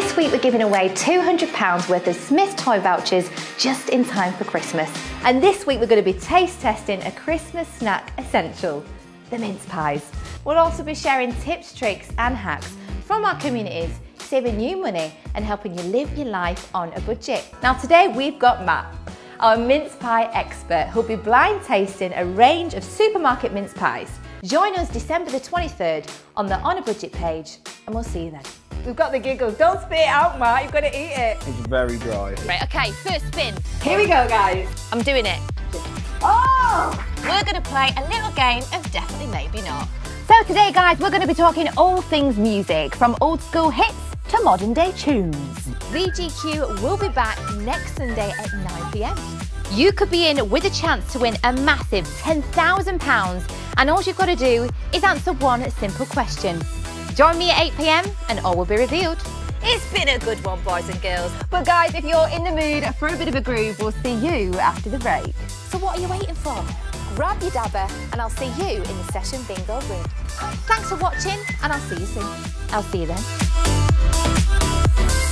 This week we're giving away £200 worth of Smith's toy vouchers just in time for Christmas. And this week we're going to be taste testing a Christmas snack essential, the mince pies. We'll also be sharing tips, tricks and hacks from our communities, saving you money and helping you live your life on a budget. Now today we've got Matt, our mince pie expert, who'll be blind tasting a range of supermarket mince pies. Join us December the 23rd on the On a Budget page and we'll see you then. We've got the giggles. Don't spit it out, Matt. You've got to eat it. It's very dry. Right, okay, first spin. Here we go, guys. I'm doing it. Oh! We're going to play a little game of Definitely Maybe Not. So today, guys, we're going to be talking all things music, from old school hits to modern day tunes. VGQ will be back next Sunday at 9 p.m. You could be in with a chance to win a massive £10,000, and all you've got to do is answer one simple question. Join me at 8 p.m. and all will be revealed. It's been a good one, boys and girls. But guys, if you're in the mood for a bit of a groove, we'll see you after the break. So what are you waiting for? Grab your dabber and I'll see you in the session bingo room. Thanks for watching and I'll see you soon. I'll see you then.